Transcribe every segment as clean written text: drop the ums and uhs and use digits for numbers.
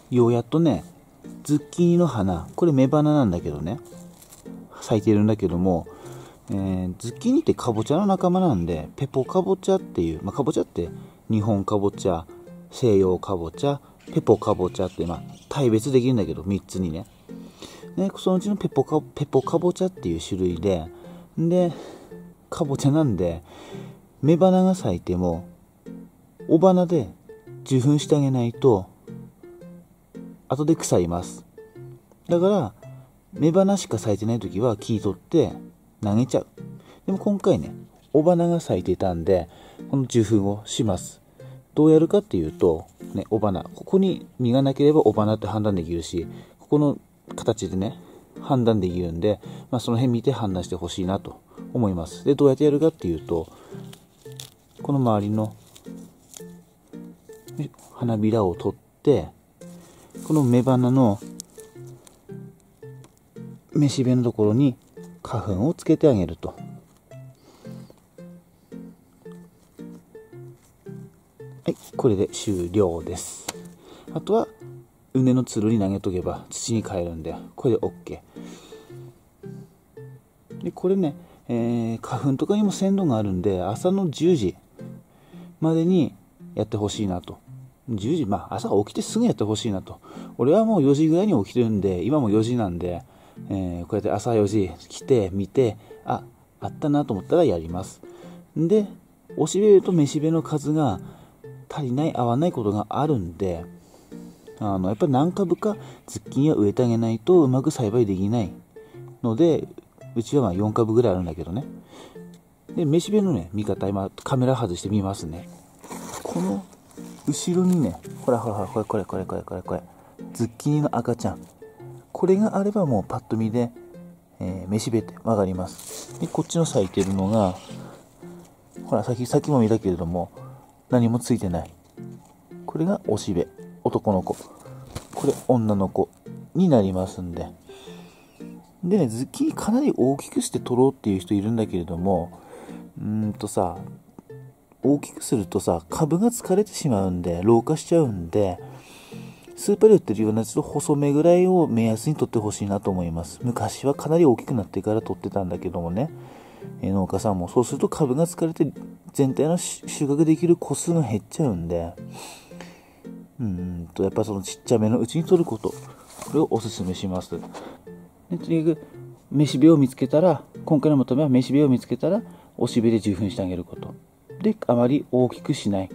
ようやっとね、ズッキーニの花、これ雌花なんだけどね、咲いてるんだけども、ズッキーニってかぼちゃの仲間なんで、ペポかぼちゃっていう、かぼちゃって日本かぼちゃ、西洋かぼちゃ、ペポかぼちゃって、大別できるんだけど、3つにね。そのうちのペポかぼちゃっていう種類で、かぼちゃなんで、雌花が咲いても、雄花で受粉してあげないと、後で腐ります。だから、雌花しか咲いてないときは切り取って投げちゃう。でも今回ね、雄花が咲いてたんで、この受粉をします。どうやるかっていうと、雄花、ここに実がなければ雄花って判断できるし、ここの形でね、判断できるんで、その辺見て判断してほしいなと思います。で、どうやってやるかっていうと、この周りの花びらを取って、この雌花の雌しべのところに花粉をつけてあげると。はい、これで終了です。あとは畝のつるに投げとけば土に変えるんで、これで OK。でこれね、花粉とかにも鮮度があるんで、朝の10時までにやってほしいなと。10時、朝起きてすぐやってほしいなと。俺はもう4時ぐらいに起きてるんで、今も4時なんで、こうやって朝4時来て見て、あったなと思ったらやります。で、おしべとめしべの数が足りない、合わないことがあるんで、やっぱり何株かズッキーニは植えてあげないとうまく栽培できないので、うちは4株ぐらいあるんだけどね。で、めしべのね、見方、今カメラ外してみますね。この後ろにね、ほら、これ、ズッキーニの赤ちゃん。これがあればもうパッと見で、めしべってわかります。で、こっちの咲いてるのが、ほら、さっきも見たけれども、何もついてない。これがおしべ、男の子。これ女の子になりますんで。でね、ズッキーニかなり大きくして取ろうっていう人いるんだけれども、大きくするとさ、株が疲れてしまうんで、老化しちゃうんで、スーパーで売ってるようなやつと細めぐらいを目安に取ってほしいなと思います。昔はかなり大きくなってから取ってたんだけどもね、農家さんもそうすると株が疲れて全体の収穫できる個数が減っちゃうんで、やっぱそのちっちゃめのうちに取ること、これをおすすめします。でとにかくめしべを見つけたら、今回のまとめはめしべを見つけたらおしべで受粉してあげることで、あまり大きくしない、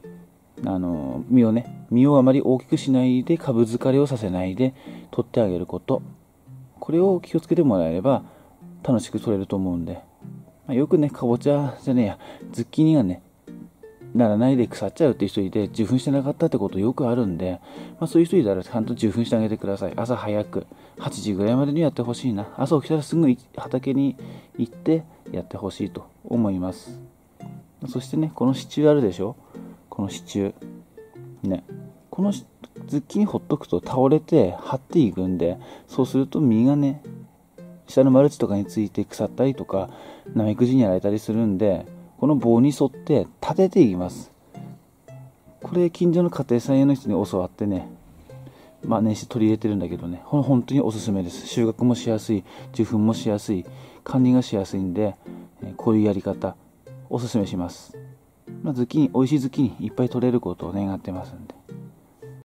実をあまり大きくしないで、株疲れをさせないで取ってあげること、これを気をつけてもらえれば楽しく取れると思うんで、よくね、かぼちゃじゃねえや、ズッキーニがねならないで腐っちゃうっていう人いて、受粉してなかったってことよくあるんで、そういう人いたらちゃんと受粉してあげてください。朝早く8時ぐらいまでにやってほしいな。朝起きたらすぐ畑に行ってやってほしいと思います。そしてね、この支柱あるでしょ、この支柱ね、このズッキーニほっとくと倒れて張っていくんで、そうすると実がね、下のマルチとかについて腐ったりとかナメクジにやられたりするんで、この棒に沿って立てていきます。これ近所の家庭菜園の人に教わってね、年始取り入れてるんだけどね、本当におすすめです。収穫もしやすい、受粉もしやすい、管理がしやすいんで、こういうやり方おすすめします。ズッキーニ、美味しいズッキーニいっぱい取れることを願ってますんで。